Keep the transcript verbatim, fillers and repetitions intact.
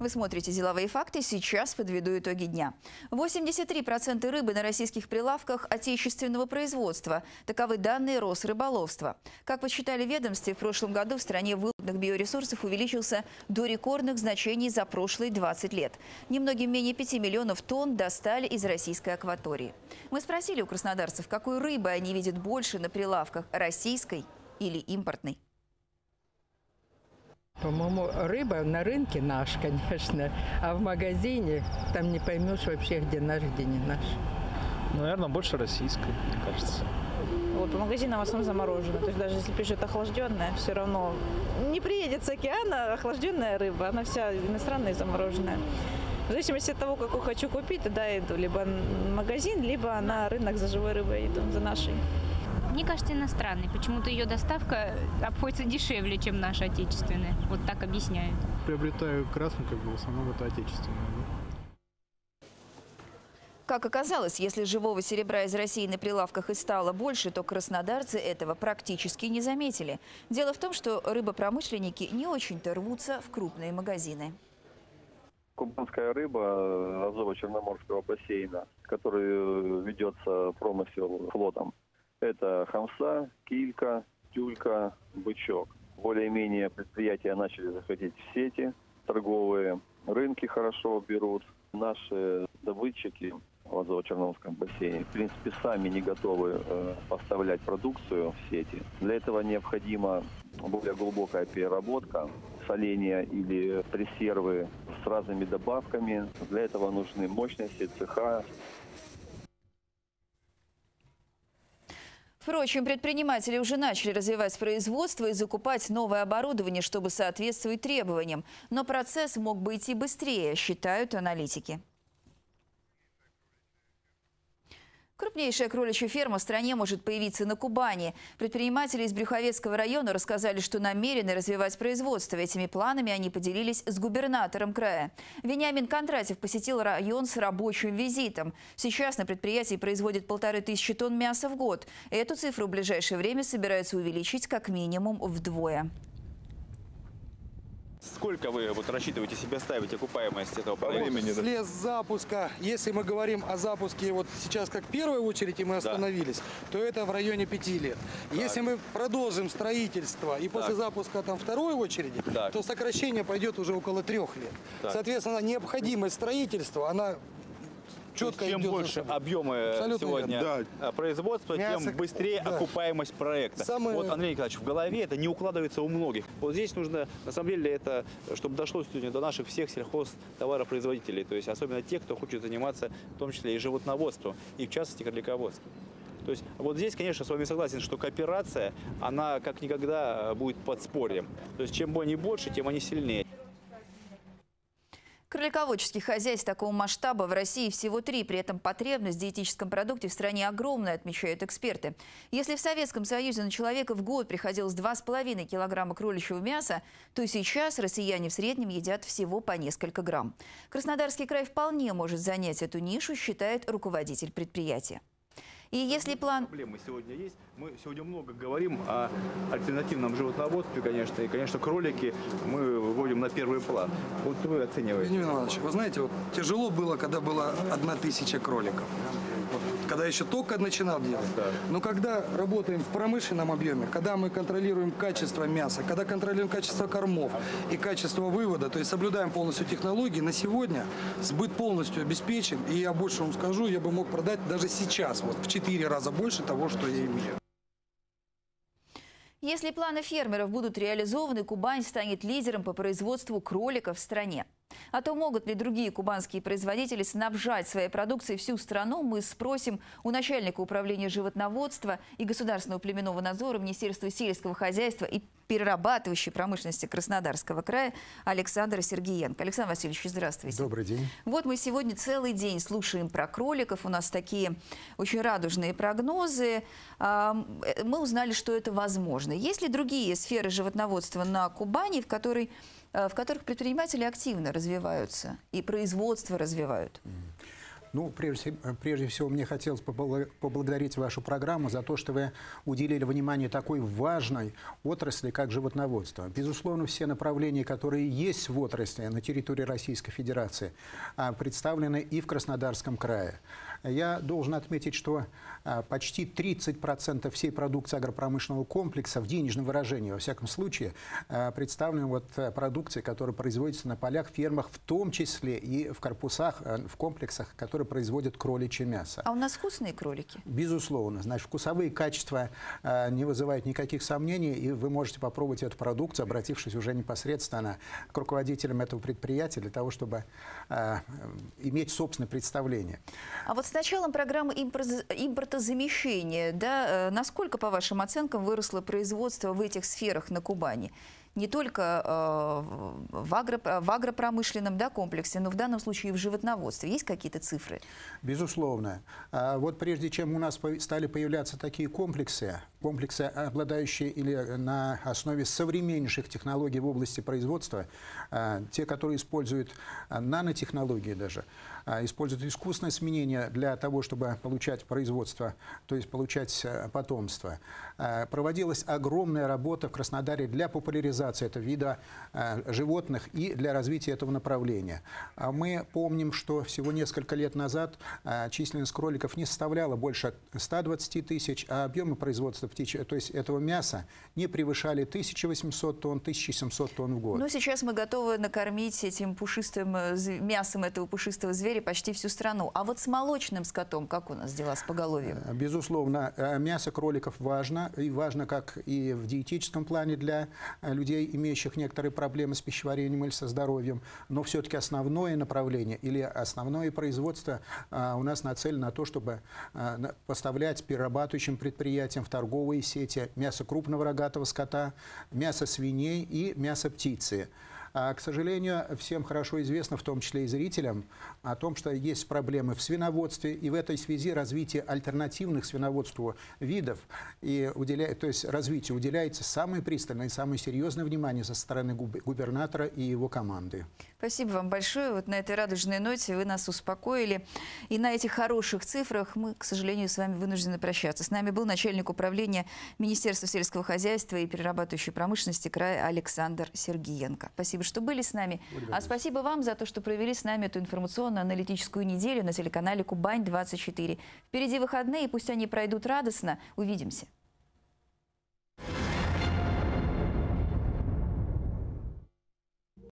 Вы смотрите «Деловые факты». Сейчас подведу итоги дня. восемьдесят три процента рыбы на российских прилавках отечественного производства. Таковы данные Росрыболовства. Как подсчитали в ведомстве, в прошлом году в стране выловленных биоресурсов увеличился до рекордных значений за прошлые двадцать лет. Немногим менее пяти миллионов тонн достали из российской акватории. Мы спросили у краснодарцев, какой рыбы они видят больше на прилавках – российской или импортной. По-моему, рыба на рынке наш, конечно, а в магазине там не поймешь вообще, где наш, где не наш. Наверное, больше российской, мне кажется. Вот по магазинам в основном заморожено. То есть даже если пишет охлажденная, все равно не приедет с океана охлажденная рыба, она вся иностранная и замороженная. В зависимости от того, какую хочу купить, тогда иду либо в магазин, либо на рынок за живой рыбой иду, за нашей. Мне кажется, иностранной. Почему-то ее доставка обходится дешевле, чем наша отечественная. Вот так объясняют. Приобретаю красную, как бы в основном это отечественная. Как оказалось, если живого серебра из России на прилавках и стало больше, то краснодарцы этого практически не заметили. Дело в том, что рыбопромышленники не очень-то рвутся в крупные магазины. Кубанская рыба Азово-Черноморского бассейна, который ведется промысел флотом. Это хамса, килька, тюлька, бычок. Более-менее предприятия начали заходить в сети торговые, рынки хорошо берут. Наши добытчики в Азово-Черноморском бассейне, в принципе, сами не готовы э, поставлять продукцию в сети. Для этого необходима более глубокая переработка, соления или пресервы с разными добавками. Для этого нужны мощности, цеха. Впрочем, предприниматели уже начали развивать производство и закупать новое оборудование, чтобы соответствовать требованиям. Но процесс мог бы идти быстрее, считают аналитики. Крупнейшая кроличья ферма в стране может появиться на Кубани. Предприниматели из Брюховецкого района рассказали, что намерены развивать производство. Этими планами они поделились с губернатором края. Вениамин Кондратьев посетил район с рабочим визитом. Сейчас на предприятии производят полторы тысячи тонн мяса в год. Эту цифру в ближайшее время собираются увеличить как минимум вдвое. Сколько вы вот рассчитываете себе ставить окупаемость этого времени? Слез запуска, если мы говорим о запуске вот сейчас как в первой очереди мы остановились, да, то это в районе пяти лет. Так. Если мы продолжим строительство и после так. запуска там второй очереди, так. то сокращение пойдет уже около трех лет. Так. Соответственно, необходимость строительства, она четко чем идет больше объемы Абсолютно сегодня да. производства, Мясо, тем быстрее да. окупаемость проекта. Самое... Вот, Андрей Николаевич, в голове это не укладывается у многих. Вот здесь нужно, на самом деле, это, чтобы дошло сегодня до наших всех сельхозтоваропроизводителей, то есть особенно тех, кто хочет заниматься, в том числе и животноводством, и в частности кролиководством. То есть вот здесь, конечно, с вами согласен, что кооперация, она как никогда будет подспорьем. То есть чем они больше, тем они сильнее. Кролиководческих хозяйств такого масштаба в России всего три. При этом потребность в диетическом продукте в стране огромная, отмечают эксперты. Если в Советском Союзе на человека в год приходилось два с половиной килограмма кроличьего мяса, то сейчас россияне в среднем едят всего по несколько грамм. Краснодарский край вполне может занять эту нишу, считает руководитель предприятия. И если план... Проблемы сегодня есть. Мы сегодня много говорим о альтернативном животноводстве, конечно. И, конечно, кролики мы выводим на первый план. Вот вы оцениваете. Вениамин Иванович, вы знаете, вот тяжело было, когда была одна тысяча кроликов. Вот, когда еще только начинал делать. Да. Но когда работаем в промышленном объеме, когда мы контролируем качество мяса, когда контролируем качество кормов и качество вывода, то есть соблюдаем полностью технологии, на сегодня сбыт полностью обеспечен. И я больше вам скажу, я бы мог продать даже сейчас вот в четыре раза больше того, что я имею. Если планы фермеров будут реализованы, Кубань станет лидером по производству кроликов в стране. А то могут ли другие кубанские производители снабжать своей продукцией всю страну, мы спросим у начальника управления животноводства и государственного племенного надзора Министерства сельского хозяйства и перерабатывающей промышленности Краснодарского края Александра Сергеенко. Александр Васильевич, здравствуйте. Добрый день. Вот мы сегодня целый день слушаем про кроликов. У нас такие очень радужные прогнозы. Мы узнали, что это возможно. Есть ли другие сферы животноводства на Кубани, в которой в которых предприниматели активно развиваются и производство развивают? Ну, прежде, прежде всего, мне хотелось поблагодарить вашу программу за то, что вы уделили внимание такой важной отрасли, как животноводство. Безусловно, все направления, которые есть в отрасли на территории Российской Федерации, представлены и в Краснодарском крае. Я должен отметить, что почти тридцать процентов всей продукции агропромышленного комплекса в денежном выражении, во всяком случае, представлена вот продукция, которая производится на полях, фермах, в том числе и в корпусах, в комплексах, которые производят кроличье мясо. А у нас вкусные кролики? Безусловно. Значит, вкусовые качества не вызывают никаких сомнений, и вы можете попробовать эту продукцию, обратившись уже непосредственно к руководителям этого предприятия, для того, чтобы иметь собственное представление. А вот с началом программы импортозамещения, да, насколько, по вашим оценкам, выросло производство в этих сферах на Кубани? Не только э, в, агро, в агропромышленном, да, комплексе, но в данном случае и в животноводстве. Есть какие-то цифры? Безусловно. А вот прежде чем у нас стали появляться такие комплексы, комплексы, обладающие или на основе современнейших технологий в области производства, те, которые используют нанотехнологии даже, используют искусственное сменение для того, чтобы получать производство, то есть получать потомство. Проводилась огромная работа в Краснодаре для популяризации этого вида животных и для развития этого направления. Мы помним, что всего несколько лет назад численность кроликов не составляла больше ста двадцати тысяч, а объемы производства птичьего, то есть этого мяса, не превышали тысячу восемьсот тонн, тысячу семьсот тонн в год. Но сейчас мы готовы накормить этим пушистым мясом этого пушистого зверя почти всю страну. А вот с молочным скотом как у нас дела с поголовьем? Безусловно, мясо кроликов важно, и важно как и в диетическом плане для людей, имеющих некоторые проблемы с пищеварением или со здоровьем, но все-таки основное направление или основное производство у нас нацелено на то, чтобы поставлять перерабатывающим предприятиям в торговые сети мясо крупного рогатого скота, мясо свиней и мясо птицы. А, к сожалению, всем хорошо известно, в том числе и зрителям, о том, что есть проблемы в свиноводстве, и в этой связи развитие альтернативных свиноводству видов, и уделя... то есть развитию уделяется самое пристальное и самое серьезное внимание со стороны губернатора и его команды. Спасибо вам большое. Вот на этой радужной ноте вы нас успокоили. И на этих хороших цифрах мы, к сожалению, с вами вынуждены прощаться. С нами был начальник управления Министерства сельского хозяйства и перерабатывающей промышленности края Александр Сергиенко. Спасибо, что были с нами. Благодарю. А спасибо вам за то, что провели с нами эту информационно-аналитическую неделю на телеканале Кубань двадцать четыре. Впереди выходные, пусть они пройдут радостно. Увидимся.